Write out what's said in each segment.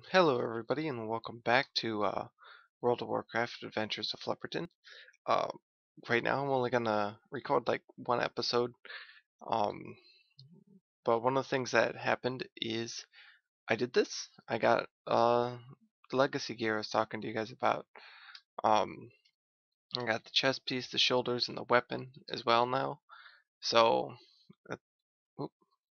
Hello everybody and welcome back to World of Warcraft Adventures of Flipperton. Uh, right now I'm only gonna record like one episode, um, but one of the things that happened is I did this. I got the legacy gear I was talking to you guys about. Um, I got the chest piece, the shoulders, and the weapon as well now. So, uh, oop,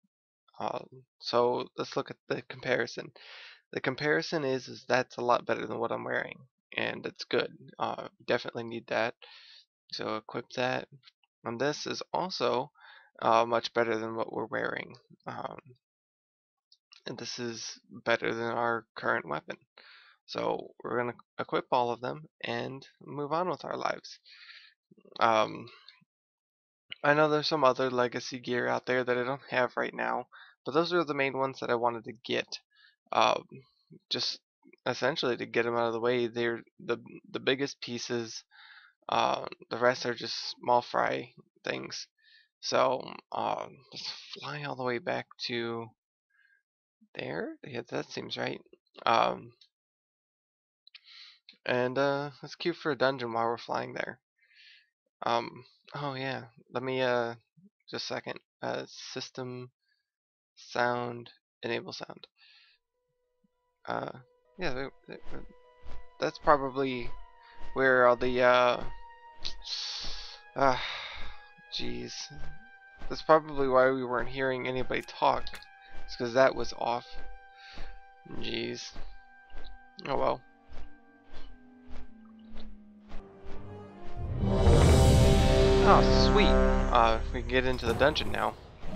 so let's look at the comparison. The comparison is that's a lot better than what I'm wearing, and it's good. Definitely need that. So equip that. And this is also much better than what we're wearing. Um, and this is better than our current weapon. So we're going to equip all of them and move on with our lives. Um, I know there's some other legacy gear out there that I don't have right now, but those are the main ones that I wanted to get. Um, just essentially to get them out of the way. They're the biggest pieces. The rest are just small fry things. So let's fly all the way back to there. Yeah, that seems right. Um, and let's queue for a dungeon while we're flying there. Oh yeah, let me just a second. System sound enable sound. Uh, yeah, that's probably where all the uh, jeez, that's probably why we weren't hearing anybody talk. It's because that was off. Jeez. Oh well. Oh, sweet. We can get into the dungeon now.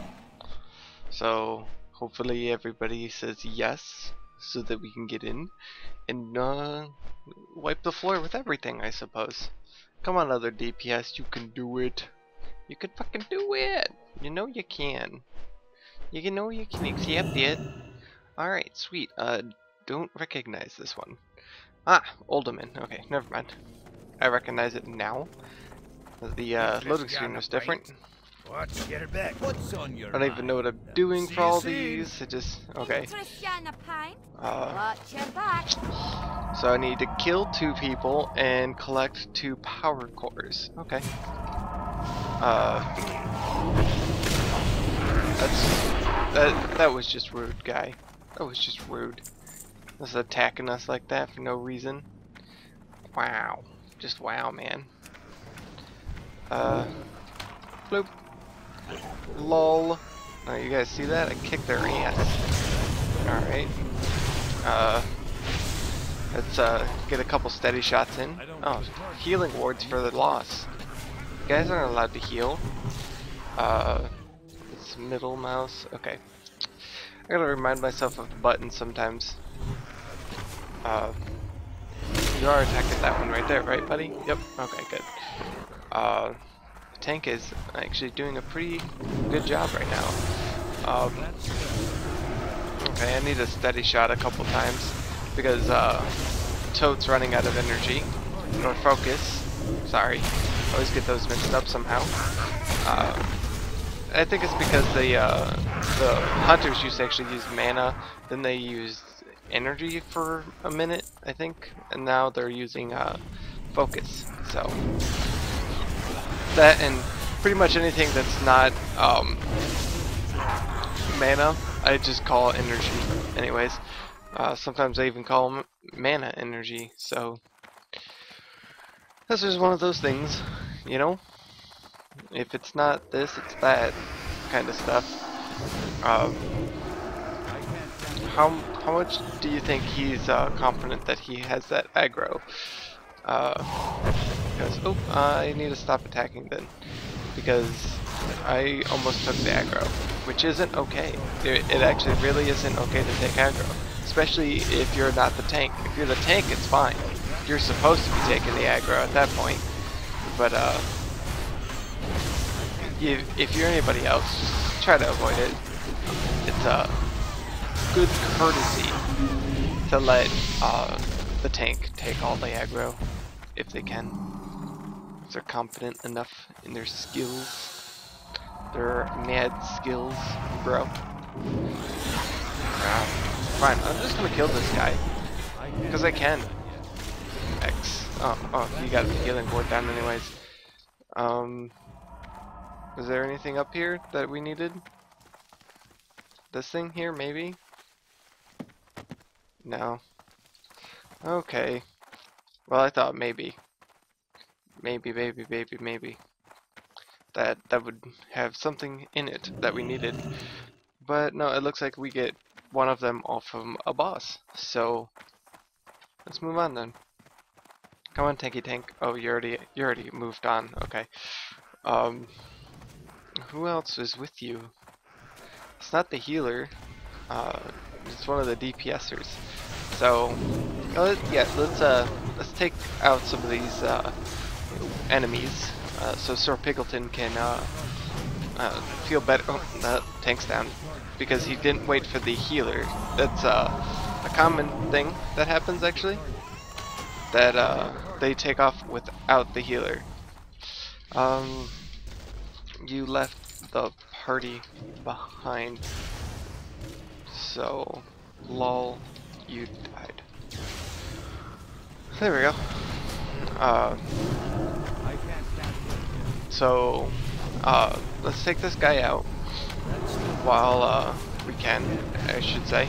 So, hopefully everybody says yes, so that we can get in and wipe the floor with everything, I suppose. Come on, other DPS, you can do it. You can fucking do it. You know you can. You know you can accept it. Alright, sweet. Don't recognize this one. Ah, Alderman. Okay, never mind. I recognize it now. The loading screen was different. What? Get it back. What's on your I don't even know what I'm doing for all these. I just okay. So I need to kill 2 people and collect 2 power cores. Okay. That was just rude, guy. That was just rude. Just attacking us like that for no reason. Wow. Just wow, man. Bloop. Lol. Oh, you guys see that? I kicked their ass. Alright. Let's get a couple steady shots in. Oh, healing wards for the loss. You guys aren't allowed to heal. It's middle mouse. Okay. I gotta remind myself of the buttons sometimes. You are attacking that one right there, right, buddy? Yep. Okay, good. The tank is actually doing a pretty good job right now. Okay, I need a steady shot a couple times because Toad's running out of energy or focus. Sorry, I always get those mixed up somehow. I think it's because the hunters used to actually use mana, then they used energy for a minute, I think, and now they're using focus. So that and pretty much anything that's not mana, I just call energy. Anyways, sometimes I even call them mana energy. So this is one of those things, you know. If it's not this, it's that kind of stuff. How much do you think he's confident that he has that aggro? Because I need to stop attacking then, because I almost took the aggro, which isn't okay. It actually really isn't okay to take aggro, especially if you're not the tank. If you're the tank, it's fine. You're supposed to be taking the aggro at that point, but if you're anybody else, just try to avoid it. It's good courtesy to let the tank take all the aggro if they can. If they're confident enough in their skills, their mad skills, bro. fine. I'm just gonna kill this guy. Because I can. X. Oh, he got the healing board down anyways. Is there anything up here that we needed? This thing here, maybe? No. Okay. Well, I thought maybe. Maybe. That would have something in it that we needed. But no, it looks like we get one of them off from a boss. So let's move on then. Come on, Tanky Tank. Oh, you already moved on. Okay. Who else is with you? It's not the healer. It's one of the DPSers. So yeah, let's take out some of these enemies. So Sir Pickleton can feel better. Oh, tank's down because he didn't wait for the healer. That's a common thing that happens actually. That they take off without the healer. You left the party behind. So, lol, you died. There we go. So, let's take this guy out while we can, I should say.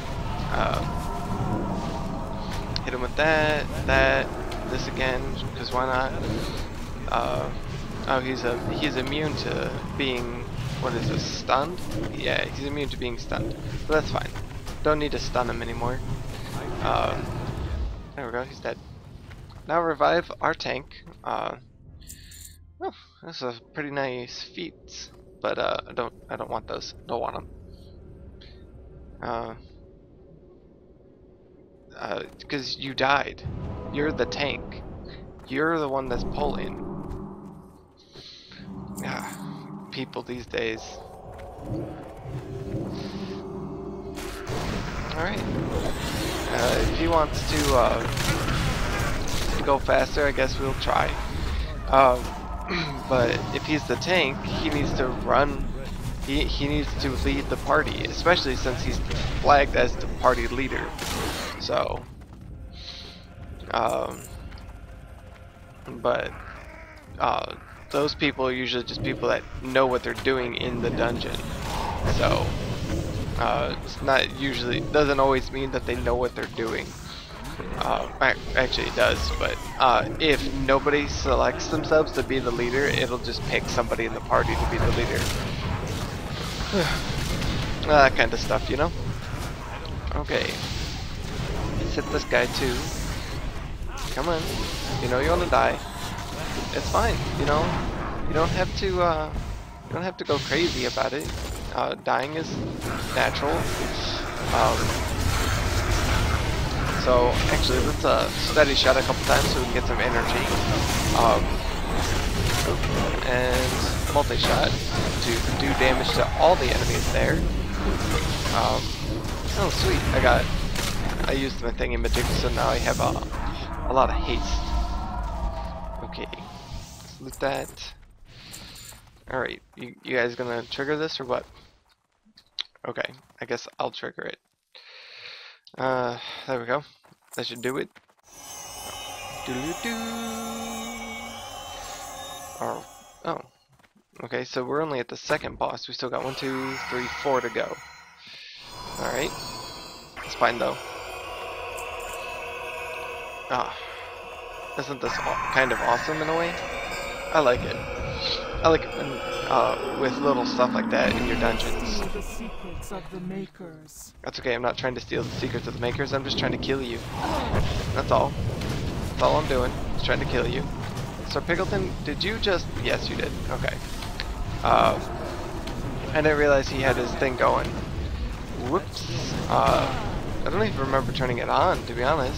Hit him with this again, because why not? Oh, he's immune to being, what is this, stunned? Yeah, he's immune to being stunned, but that's fine. Don't need to stun him anymore. There we go, he's dead. Now revive our tank. Oh, that's a pretty nice feat, but I don't want those. Don't want them. Because you died. You're the tank. You're the one that's pulling. People these days. Alright. If he wants to go faster, I guess we'll try. But if he's the tank, he needs to run. He needs to lead the party, especially since he's flagged as the party leader. So, those people are usually just people that know what they're doing in the dungeon. So, it's not usually, doesn't always mean that they know what they're doing. Actually it does, but if nobody selects themselves to be the leader, it'll just pick somebody in the party to be the leader. That kind of stuff, you know? Okay. Let's hit this guy too. Come on. You know you want to die. It's fine, you know? You don't have to go crazy about it. Dying is natural. So actually, let's steady shot a couple times so we can get some energy. And multi-shot to do damage to all the enemies there. Oh sweet, I used my thingy-majig, so now I have a lot of haste. Okay, let's loot that. Alright, you guys gonna trigger this or what? Okay, I guess I'll trigger it. There we go. That should do it. Oh. Okay, so we're only at the second boss. We still got 1, 2, 3, 4 to go. Alright. It's fine though. Isn't this kind of awesome in a way? I like it. I like it when, with little stuff like that in your dungeons. The secrets of the makers. That's okay, I'm not trying to steal the secrets of the makers, I'm just trying to kill you. That's all. That's all I'm doing. Just trying to kill you. Sir Pickleton, did you just... Yes, you did. Okay. I didn't realize he had his thing going. Whoops. I don't even remember turning it on, to be honest.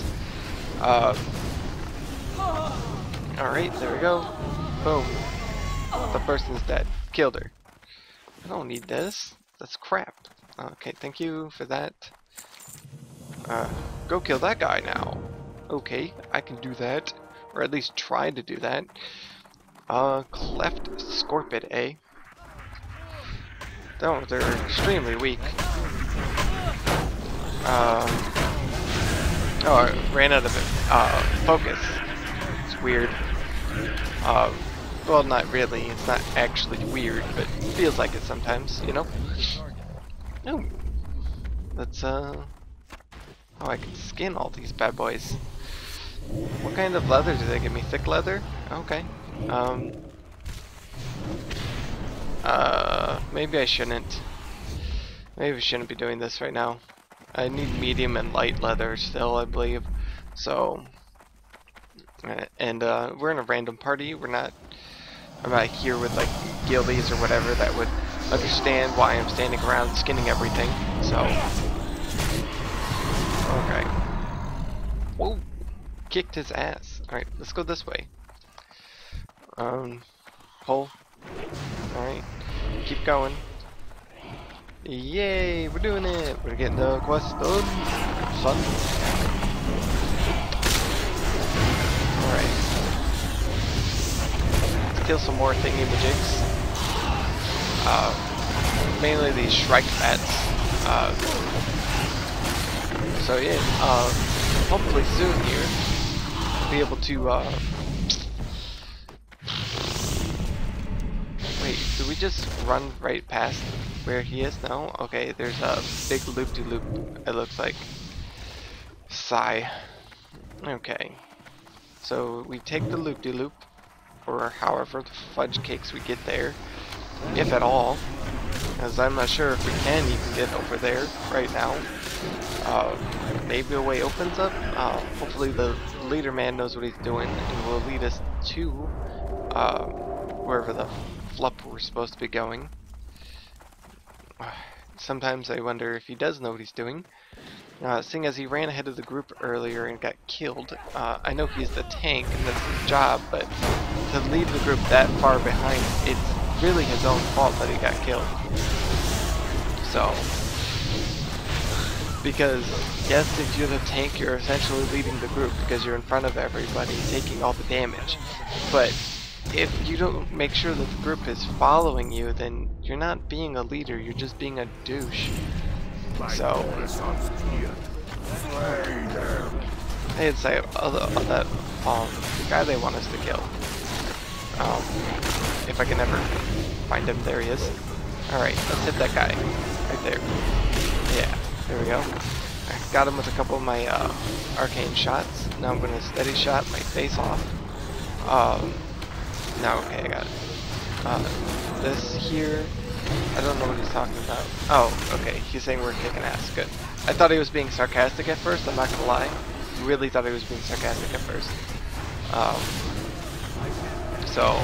Alright, there we go. Boom. The person's dead. Killed her. I don't need this. That's crap. Okay, thank you for that. Go kill that guy now. Okay, I can do that. Or at least try to do that. Cleft Scorpid, eh? Oh, they're extremely weak. Oh, I ran out of focus. It's weird. Well, not really. It's not actually weird, but it feels like it sometimes, you know? Oh. Let's, oh, I can skin all these bad boys. What kind of leather do they give me? Thick leather? Okay. Maybe I shouldn't. Maybe I shouldn't be doing this right now. I need medium and light leather still, I believe. So, and we're in a random party. I'm not here with like guildies or whatever that would understand why I'm standing around skinning everything. So, okay. Whoa, kicked his ass. All right, let's go this way. Hole. All right, keep going. Yay, we're doing it. We're getting the quest done, son. Alright. Let's kill some more thingy-majigs. Mainly these Shrike bats. So yeah, hopefully soon here, I'll be able to, wait, do we just run right past where he is now? Okay, there's a big loop-de-loop, it looks like. Sigh. Okay. So we take the loop-de-loop, or however the fudge cakes we get there, if at all, as I'm not sure if we can even get over there right now. Maybe a way opens up. Hopefully the leader man knows what he's doing and will lead us to wherever the flup we're supposed to be going. Sometimes I wonder if he does know what he's doing. Seeing as he ran ahead of the group earlier and got killed, I know he's the tank and that's his job, but to leave the group that far behind, it's really his own fault that he got killed. So, because yes, if you're the tank, you're essentially leading the group because you're in front of everybody, taking all the damage. But if you don't make sure that the group is following you, then you're not being a leader, you're just being a douche. So, I did say that the guy they want us to kill. If I can ever find him, there he is. Alright, let's hit that guy. Right there. Yeah, there we go. I got him with a couple of my arcane shots. Now I'm gonna steady shot my face off. Now, okay, I got it. This here, I don't know what he's talking about. Oh, okay, he's saying we're kicking ass. Good. I thought he was being sarcastic at first, I'm not gonna lie. Really thought he was being sarcastic at first. So...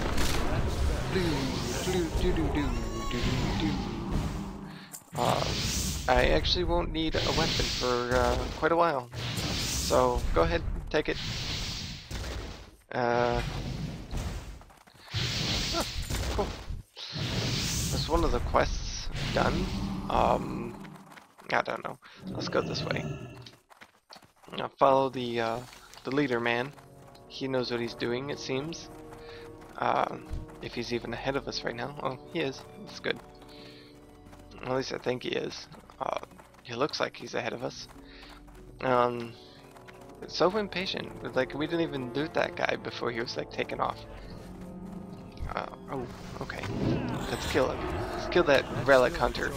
I actually won't need a weapon for quite a while. So, go ahead, take it. Oh, cool. That's one of the quests done. I don't know. Let's go this way. I'll follow the leader man. He knows what he's doing, it seems. If he's even ahead of us right now. Oh, he is. That's good. At least I think he is. He looks like he's ahead of us. It's so impatient. Like, we didn't even loot that guy before he was like taken off. Oh, okay. Let's kill him. Let's kill that relic hunter.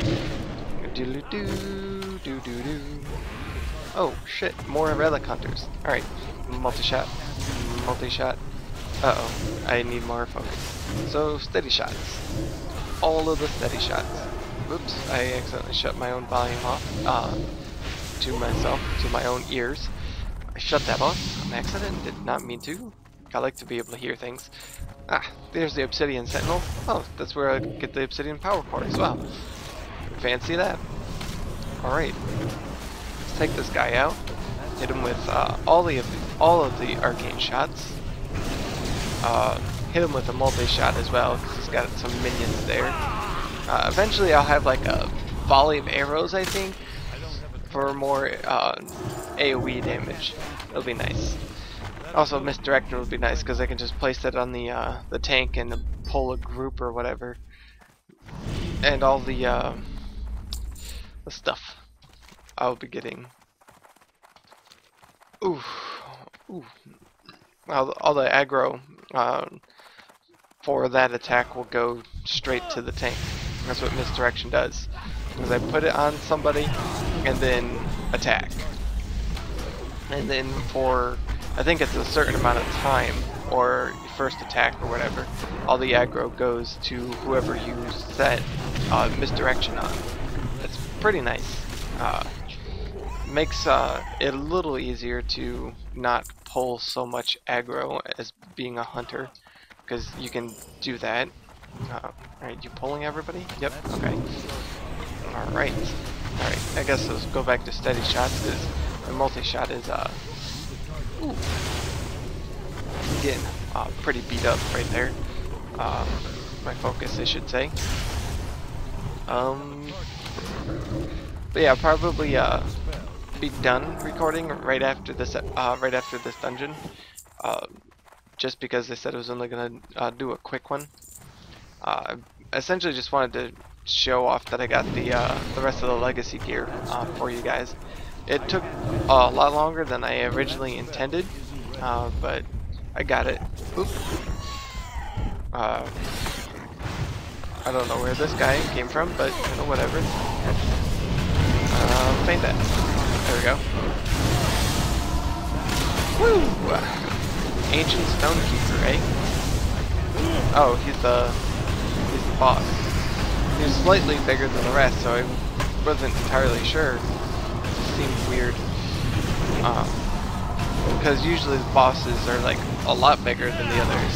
Oh shit, more relic hunters. Alright, multi-shot. Multi-shot. Uh-oh, I need more focus. So, steady shots. All of the steady shots. Whoops, I accidentally shut my own volume off. To myself, to my own ears. I shut that off on accident, did not mean to. I like to be able to hear things. Ah, there's the Obsidian Sentinel. Oh, that's where I get the Obsidian Power Core as well. Fancy that. Alright. Let's take this guy out. Hit him with all of the arcane shots. Hit him with a multi-shot as well, because he's got some minions there. Eventually I'll have like a volley of arrows, I think, for more AoE damage. It'll be nice. Also, misdirector would be nice because I can just place that on the tank and pull a group or whatever, and all the stuff I'll be getting. Ooh, ooh. All the aggro for that attack will go straight to the tank. That's what misdirection does. Because I put it on somebody and then attack. And then for, I think it's a certain amount of time, or first attack or whatever, all the aggro goes to whoever you set misdirection on. It's pretty nice. Makes it a little easier to not pull so much aggro as being a hunter, because you can do that. Alright, you pulling everybody? Yep, okay. Alright. Alright, I guess let's go back to steady shots, because the multi-shot is, ooh, getting pretty beat up right there. My focus, I should say. But yeah, probably be done recording right after this dungeon. Just because they said I was only gonna do a quick one. Essentially just wanted to show off that I got the rest of the legacy gear for you guys. It took a lot longer than I originally intended, but I got it. Oop. I don't know where this guy came from, but you know, whatever. Feint that. There we go. Woo! Ancient Stonekeeper, eh? Oh, he's the boss. He's slightly bigger than the rest, so I wasn't entirely sure. It just seemed weird. Because usually the bosses are like a lot bigger than the others,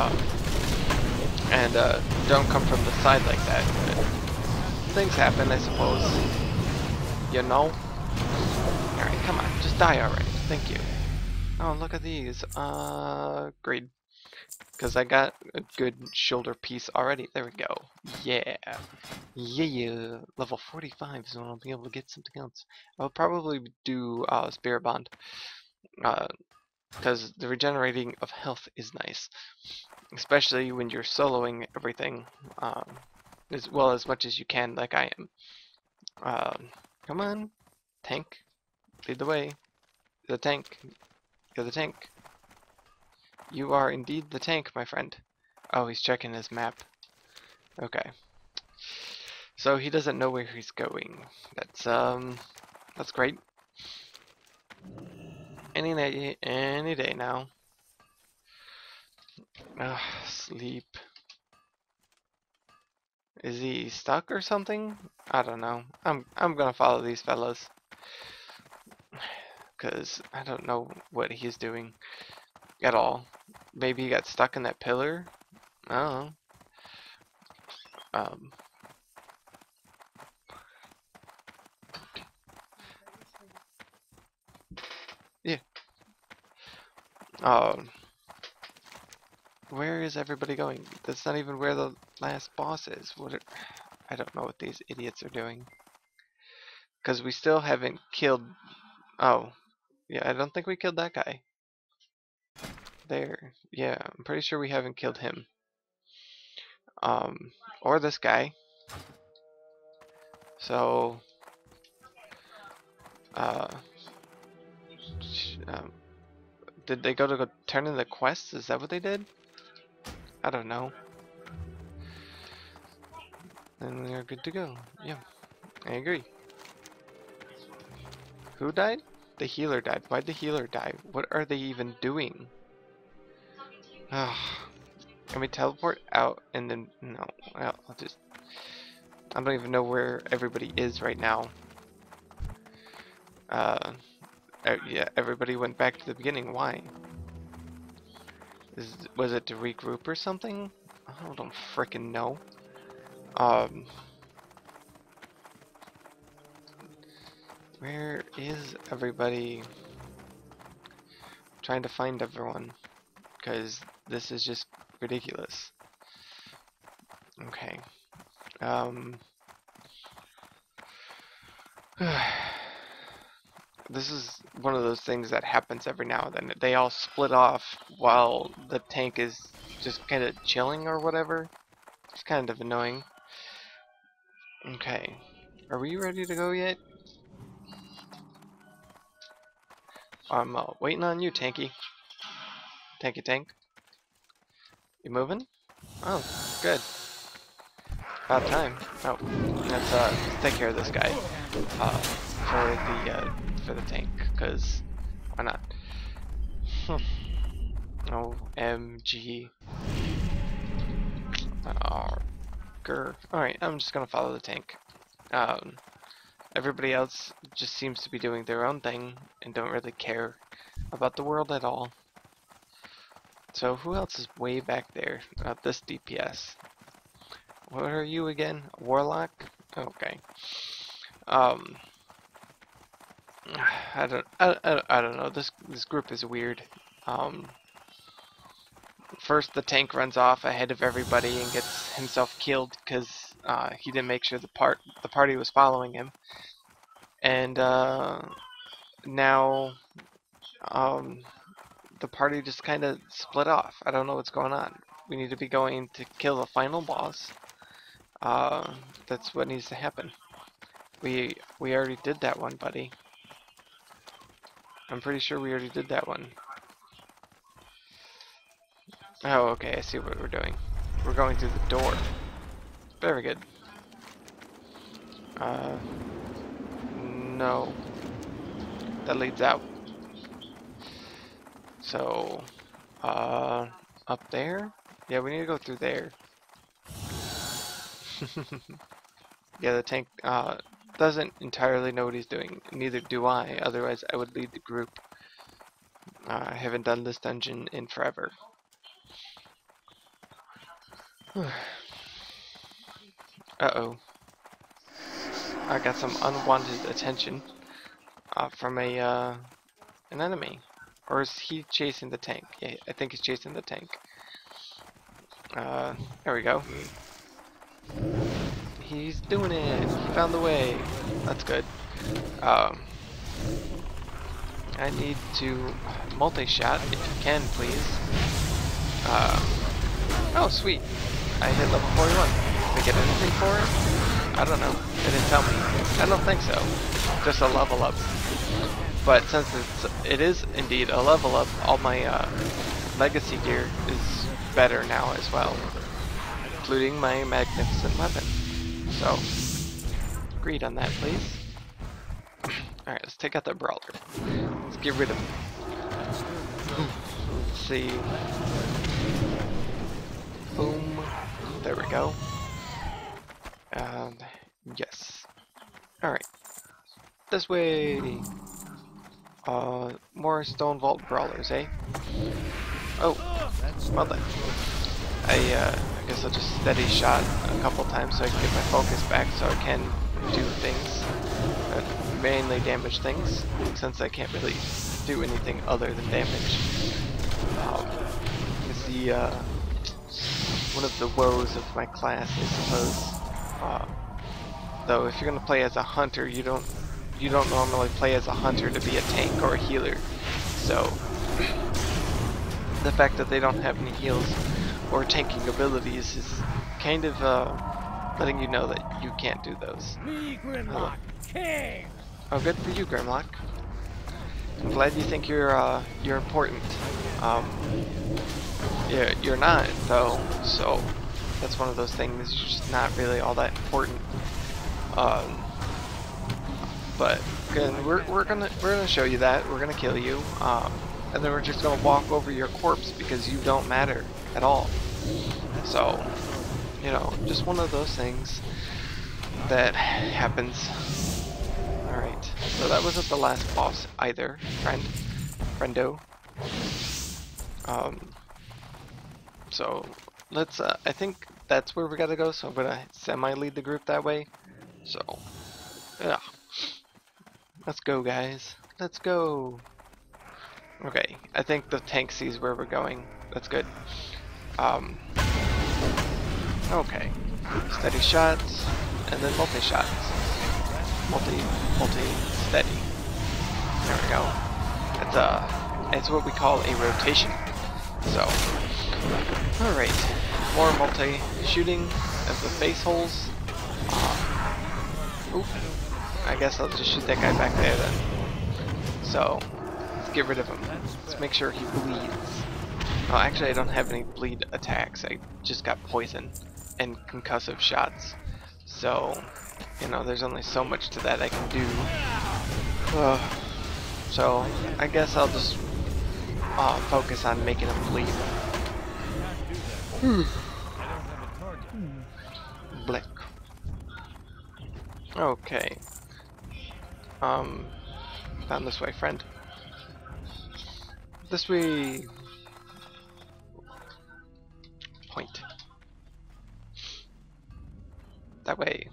and don't come from the side like that. But things happen, I suppose. You know? Alright, come on, just die already. Thank you. Oh, look at these. Great. Because I got a good shoulder piece already. There we go. Yeah. Yeah. Level 45 is when I'll be able to get something else. I'll probably do Spirit Bond. Because the regenerating of health is nice. Especially when you're soloing everything. As well as much as you can, like I am. Come on. Tank. Lead the way. The tank. You're the tank. You are indeed the tank, my friend. Oh, he's checking his map. Okay. So he doesn't know where he's going. That's great. Any day now. Ugh, sleep. Is he stuck or something? I don't know. I'm gonna follow these fellas. Cause I don't know what he's doing at all. Maybe he got stuck in that pillar? I don't know. Yeah. Where is everybody going? That's not even where the last boss is. I don't know what these idiots are doing. Because we still haven't killed... Oh. Yeah, I don't think we killed that guy. There. Yeah, I'm pretty sure we haven't killed him. Or this guy. So... did they go turn in the quests? Is that what they did? I don't know. Then we are good to go. Yeah, I agree. Who died? The healer died. Why'd the healer die? What are they even doing? Can we teleport out and then... No. Well, I'll just... I don't even know where everybody is right now. Yeah, everybody went back to the beginning. Why? Was it to regroup or something? I don't frickin' know. Where is everybody? I'm trying to find everyone, because this is just ridiculous. Okay. This is one of those things that happens every now and then. They all split off while the tank is just kind of chilling or whatever. It's kind of annoying. Okay. Are we ready to go yet? I'm waiting on you, Tanky. Tanky Tank. You moving? Oh, good. About time. Oh, let's take care of this guy for the tank, cause why not? OMG. Alright, I'm just gonna follow the tank. Everybody else just seems to be doing their own thing and don't really care about the world at all. So who else is way back there? This DPS. What are you again? Warlock? Okay. I don't know. This group is weird. First the tank runs off ahead of everybody and gets himself killed because he didn't make sure the party was following him. And now the party just kind of split off. I don't know what's going on. We need to be going to kill the final boss. That's what needs to happen. We already did that one, buddy. I'm pretty sure we already did that one. Oh, okay, I see what we're doing. We're going through the door. Very good. No. That leads out. So, up there? Yeah, we need to go through there. Yeah, the tank, doesn't entirely know what he's doing. Neither do I, otherwise I would lead the group. I haven't done this dungeon in forever. Uh-oh. I got some unwanted attention from an enemy. Or is he chasing the tank? Yeah, I think he's chasing the tank. There we go. He's doing it! He found the way! That's good. I need to multi-shot, if you can, please. Oh, sweet. I hit level 41. Did I get anything for it? I don't know. They didn't tell me. I don't think so. Just a level up. But since it is indeed a level up, all my legacy gear is better now as well. Including my magnificent weapon. So, agreed on that, please. Alright, let's take out the brawler. Let's get rid of him. Let's see. Boom. There we go. Yes. Alright. This way. More Stone Vault brawlers, eh? Oh, well then. I guess I'll just steady shot a couple times so I can get my focus back so I can do things. Mainly damage things, since I can't really do anything other than damage. It's the, one of the woes of my class, I suppose. Though if you're gonna play as a hunter, you don't normally play as a hunter to be a tank or a healer. So the fact that they don't have any heals or tanking abilities is kind of letting you know that you can't do those. Me, Grimlock, king. Oh, good for you, Grimlock. I'm glad you think you're important. Yeah, you're not though. So that's one of those things. You're just not really all that important. But again, we're gonna show you that. We're gonna kill you, and then we're just gonna walk over your corpse because you don't matter at all. So, you know, just one of those things that happens. All right. So that wasn't the last boss either, friendo. So let's. I think that's where we gotta go. So I'm gonna semi-lead the group that way. So, yeah. Let's go, guys. Let's go. Okay, I think the tank sees where we're going. That's good. Okay. Steady shots, and then multi-shots. Multi-steady. There we go. It's what we call a rotation. So, alright. More multi-shooting of the face holes. Oop. I guess I'll just shoot that guy back there then. So, get rid of him. Let's make sure he bleeds. Oh, actually I don't have any bleed attacks. I just got poison and concussive shots. So, you know, there's only so much to that I can do. So, I guess I'll just focus on making him bleed. Blick. Okay. Down this way, friend. This way. Point. That way.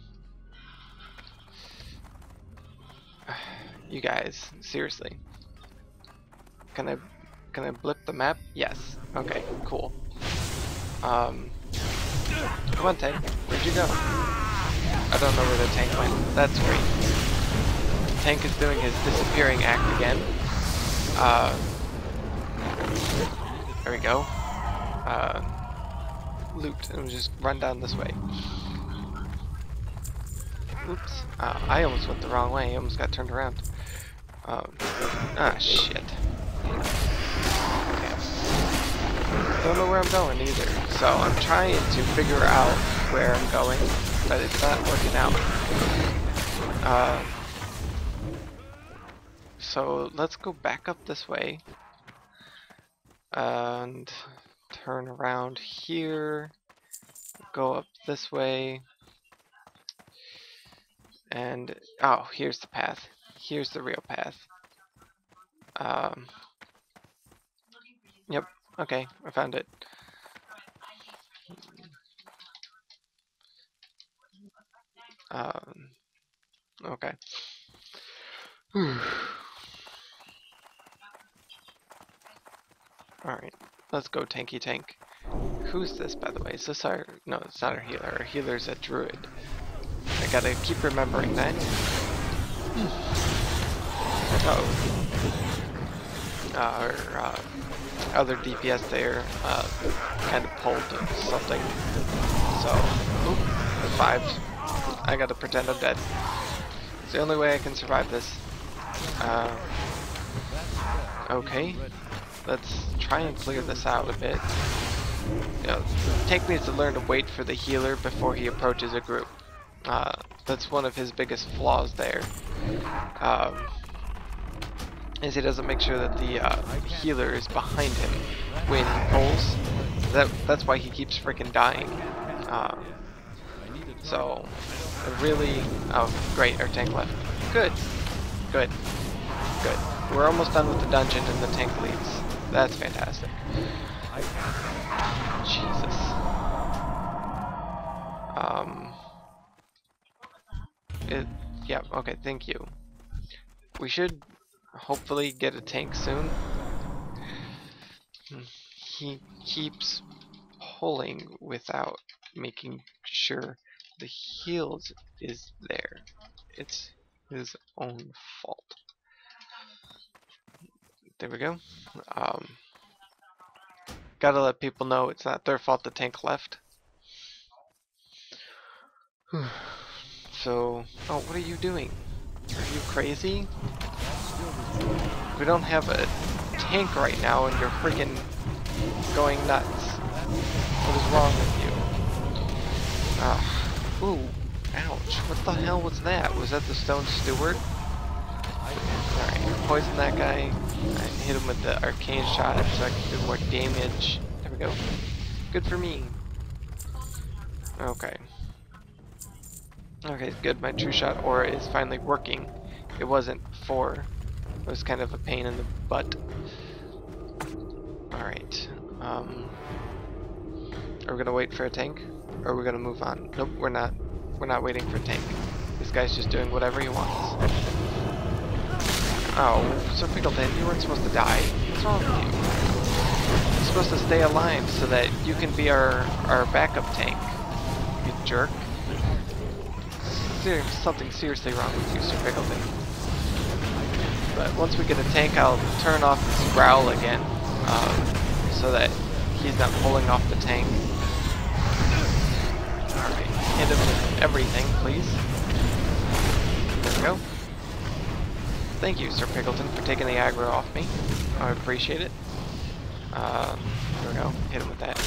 You guys, seriously. Can I blip the map? Yes. Okay, cool. Come on, tank. Where'd you go? I don't know where the tank went. That's great. Tank is doing his disappearing act again. There we go. Loot, and just run down this way. Oops. I almost went the wrong way. I almost got turned around. Shit. Okay. Don't know where I'm going either. So I'm trying to figure out where I'm going, but it's not working out. So let's go back up this way. And turn around here. Go up this way. And oh, here's the path. Here's the real path. Yep. Okay, I found it. Okay. Alright, let's go tanky tank. Who's this, by the way? Is this our... No, it's not our healer. Our healer's a druid. I gotta keep remembering that. Our other DPS there kind of pulled something. So, oop, 5. I gotta pretend I'm dead. It's the only way I can survive this. Okay, let's try and clear this out a bit. You know, tank needs to learn to wait for the healer before he approaches a group. That's one of his biggest flaws there. Is he doesn't make sure that the healer is behind him when he pulls. That's why he keeps freaking dying. So, really... Oh, great, our tank left. Good. Good. Good. We're almost done with the dungeon and the tank leaves. That's fantastic. Jesus. Yeah, okay, thank you. We should hopefully get a tank soon. He keeps pulling without making sure the heals is there. It's his own fault. There we go. Gotta let people know it's not their fault the tank left. So, oh, what are you doing? Are you crazy? We don't have a tank right now and you're freaking going nuts. What is wrong with you? Ooh, ouch. What the hell was that? Was that the Stone Steward? Alright, poison that guy. I hit him with the arcane shot so I can do more damage. There we go. Good for me. Okay. Okay, good. My true shot aura is finally working. It wasn't before. It was kind of a pain in the butt. Alright. Are we gonna wait for a tank? Or are we gonna move on? Nope, we're not. We're not waiting for a tank. This guy's just doing whatever he wants. Oh, Sir Pickleton, you weren't supposed to die. What's wrong with you? You're supposed to stay alive so that you can be our backup tank. You jerk. There's something seriously wrong with you, Sir Pickleton. But once we get a tank, I'll turn off this growl again, so that he's not pulling off the tank. Alright, hit him with everything, please. There we go. Thank you, Sir Pickleton, for taking the aggro off me. I appreciate it. There we go. Hit him with that.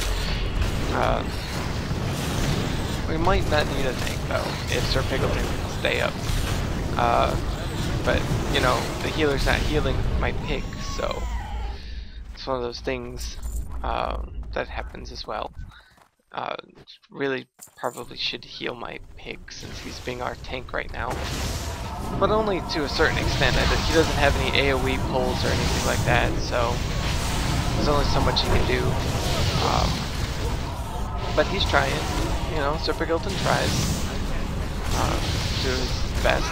We might not need a tank though if Sir Pickleton can stay up. But you know, the healer's not healing my pig, so it's one of those things that happens as well. Really probably should heal my pig since he's being our tank right now, but only to a certain extent. He doesn't have any AoE pulls or anything like that, so there's only so much he can do. But he's trying, you know. Sir Pickleton tries to his best.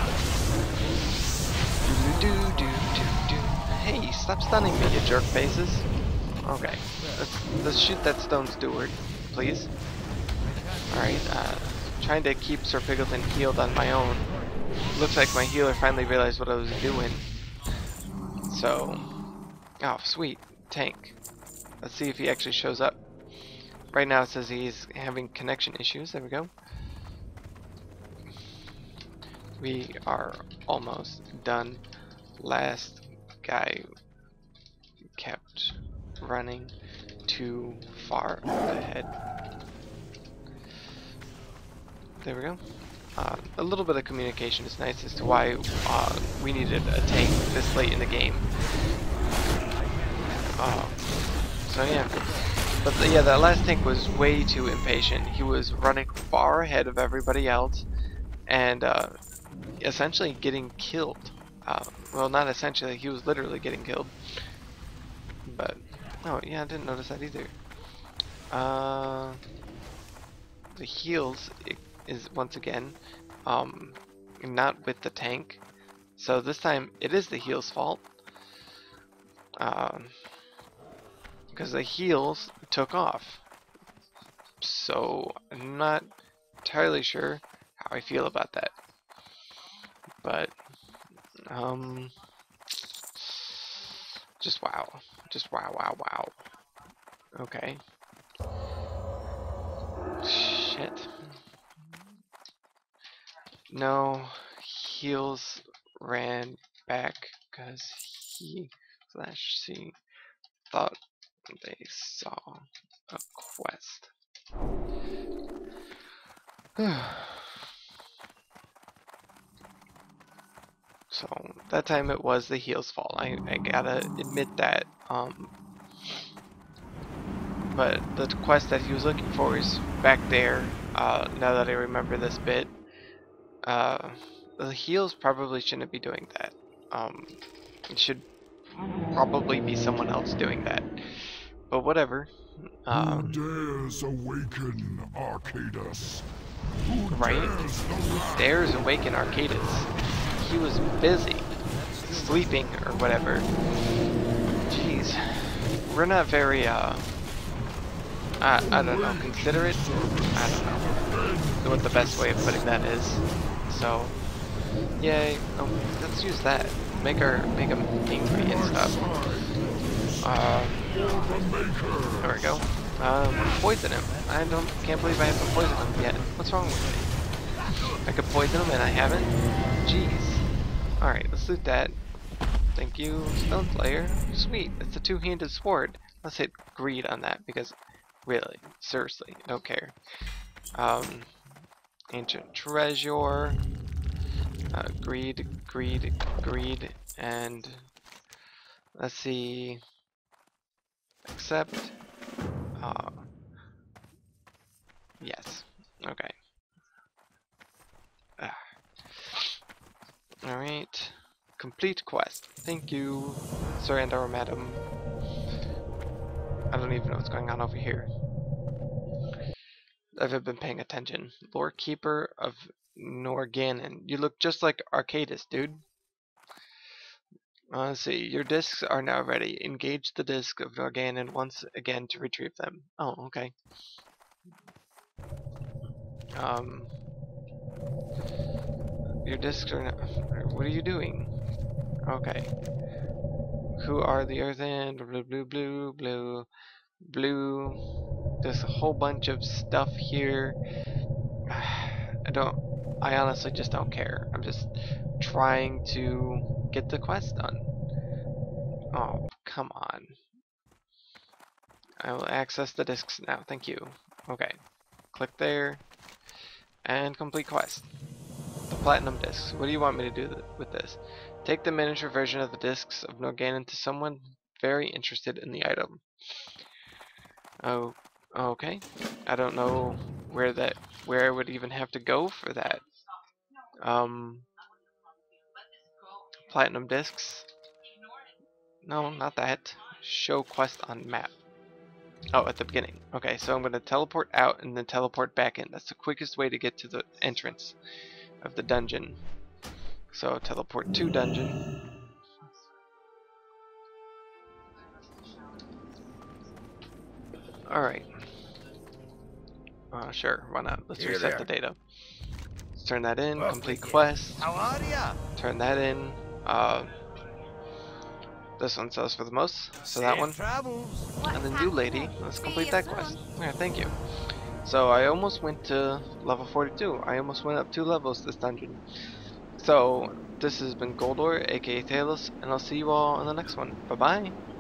Hey, stop stunning me, you jerk faces. Okay, let's shoot that stone steward, please. Alright, trying to keep Sir Pickleton healed on my own. Looks like my healer finally realized what I was doing. So, oh sweet, tank. Let's see if he actually shows up. Right now it says he's having connection issues. There we go. We are almost done. Last guy kept running too far ahead. There we go. A little bit of communication is nice as to why we needed a tank this late in the game. So yeah. But yeah, that last tank was way too impatient. He was running far ahead of everybody else and essentially getting killed. Well, not essentially, he was literally getting killed. But, oh yeah, I didn't notice that either. The heals is once again not with the tank. So this time it is the heals' fault. Because the heals took off. So I'm not entirely sure how I feel about that. But just wow. Just wow. Okay. Shit. No, heals ran back because he/she thought they saw a quest. So that time it was the heal's fault. I gotta admit that. But the quest that he was looking for is back there. Now that I remember this bit, the heals probably shouldn't be doing that. It should probably be someone else doing that. But whatever. Who dares awaken Arcadus? Right? Who dares awaken Arcadus? He was busy sleeping or whatever. Jeez. We're not very I don't know, considerate? I don't know what the best way of putting that is. So yay. Oh, let's use that. Make him angry and stuff. There we go. Poison him. Can't believe I haven't poisoned him yet. What's wrong with me? I could poison him and I haven't? Jeez. Alright, let's loot that. Thank you, Stone Slayer. Sweet, it's a two-handed sword. Let's hit greed on that because really, seriously, I don't care. Ancient treasure. Greed, and let's see. Accept. Yes. Okay. Alright. Complete quest. Thank you, Sir and or Madam. I don't even know what's going on over here. I haven't been paying attention. Lord Keeper of Norganon. You look just like Arcadus, dude. Let's see. Your discs are now ready. Engage the disc of Norganon once again to retrieve them. Oh, okay. Your discs are now... What are you doing? Okay. Who are the earthen? Blue. There's a whole bunch of stuff here. I honestly just don't care. I'm just trying to get the quest done. Oh, come on. I will access the discs now. Thank you. Okay. Click there. And complete quest. The platinum discs. What do you want me to do with this? Take the miniature version of the discs of Norganon to someone very interested in the item. Oh, okay. I don't know where I would even have to go for that. Platinum discs. No, not that. Show quest on map. Oh, at the beginning. Okay, so I'm going to teleport out and then teleport back in. That's the quickest way to get to the entrance of the dungeon. So teleport to dungeon. Alright. Sure, why not? Let's reset the data. Let's turn that in. Complete quest. How are ya? Turn that in. This one sells for the most, so that one. And then you, lady, let's complete that quest. Yeah, thank you. So I almost went to level 42. I almost went up 2 levels this dungeon. So this has been Goldor, aka Talos, and I'll see you all in the next one. Bye bye.